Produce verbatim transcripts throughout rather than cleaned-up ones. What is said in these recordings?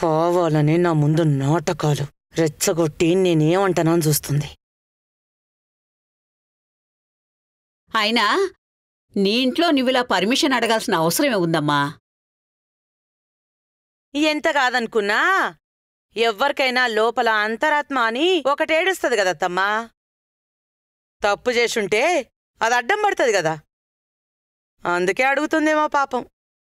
కావాలని నా ముందు నాటకాలు రెచ్చగొట్టి నేనేమంటానని చూస్తుంది. అయినా నీ ఇంట్లో నువ్విలా పర్మిషన్ అడగాల్సిన అవసరమే ఉందమ్మా. ఎంత కాదనుకున్నా ఎవ్వరికైనా లోపల అంతరాత్మ అని ఒకటేడుస్తుంది కదత్తమ్మా. తప్పు చేసుంటే అది అడ్డం పడుతుంది కదా, అందుకే అడుగుతుందేమో పాపం.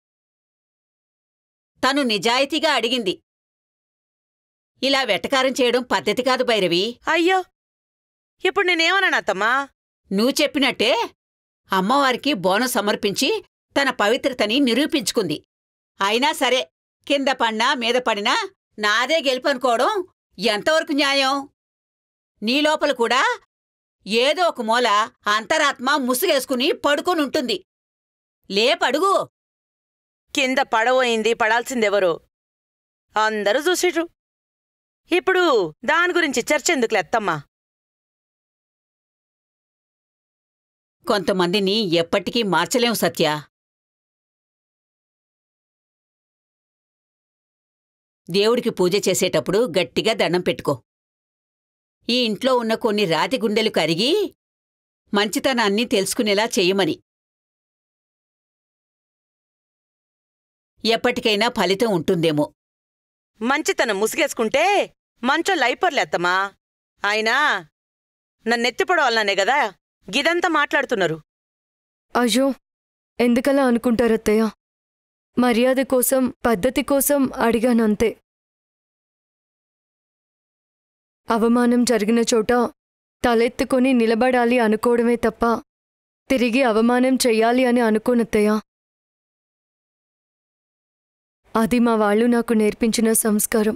తను నిజాయితీగా అడిగింది. ఇలా వెటకారం చేయడం పద్ధతి కాదు భైరవి. అయ్యో, ఇప్పుడు నేనేమన్నానత్తమ్మా? నువ్వు చెప్పినట్టే అమ్మవారికి బోనం సమర్పించి తన పవిత్రతని నిరూపించుకుంది. అయినా సరే, కింద పడినా మీద పడినా నాదే గెలుపనుకోవడం ఎంతవరకు న్యాయం? నీ లోపల కూడా ఏదో ఒక మూల అంతరాత్మ ముసుగేసుకుని పడుకొనుంటుంది. లేపడుగు. కింద పడవోయింది, పడాల్సిందెవరో అందరూ చూసిట్రు. ఇప్పుడు దాని గురించి చర్చ ఎందుకులేత్తమ్మా? కొంతమందిని ఎప్పటికీ మార్చలేం సత్య. దేవుడికి పూజ చేసేటప్పుడు గట్టిగా దండం పెట్టుకో. ఈ ఇంట్లో ఉన్న కొన్ని రాతి గుండెలు కరిగి మంచితనాన్ని తెలుసుకునేలా చెయ్యమని. ఎప్పటికైనా ఫలితం ఉంటుందేమో. మంచితనం ముసుగేసుకుంటే మంచోళ్ళైపోర్లేత్తమ్మా. అయినా నన్నెత్తిపడవాలనే గదా గిదంతా మాట్లాడుతున్నారు. అయ్యో, ఎందుకలా అనుకుంటారత్తయ్య? మర్యాద కోసం, పద్ధతి కోసం అడిగానంతే. అవమానం జరిగిన చోట తలెత్తుకొని నిలబడాలి అనుకోవడమే తప్ప తిరిగి అవమానం చెయ్యాలి అని అనుకోనత్తయ్య. అది మా వాళ్ళు నాకు నేర్పించిన సంస్కారం.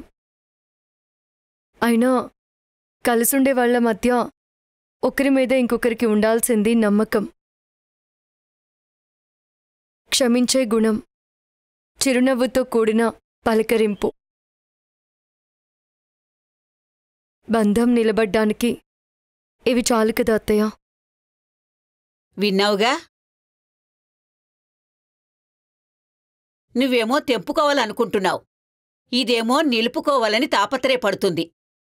అయినా కలిసుండే వాళ్ల మధ్య ఒకరి మీద ఇంకొకరికి ఉండాల్సింది నమ్మకం, క్షమించే గుణం, చిరునవ్వుతో కూడిన పలకరింపు. బంధం నిలబడ్డానికి ఇవి చాలు కదా అత్తయ్య. విన్నావుగా? నువ్వేమో తెంపుకోవాలనుకుంటున్నావు, ఇదేమో నిలుపుకోవాలని తాపత్రయపడుతుంది.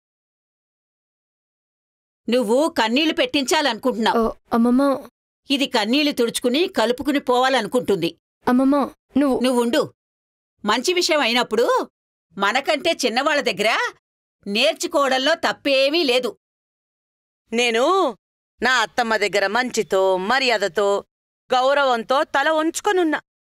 నువ్వు కన్నీళ్లు పెట్టించాలనుకుంటున్నావు, అమ్మమ్మా. ఇది కన్నీళ్లు తుడుచుకుని కలుపుకుని పోవాలనుకుంటుంది. అమ్మమ్మా, నువ్వు నువ్వుండు. మంచి విషయం అయినప్పుడు మనకంటే చిన్నవాళ్ల దగ్గర నేర్చుకోవడంలో తప్పేమీ లేదు. నేను నా అత్తమ్మ దగ్గర మంచితో, మర్యాదతో, గౌరవంతో తల ఉంచుకొనున్నా.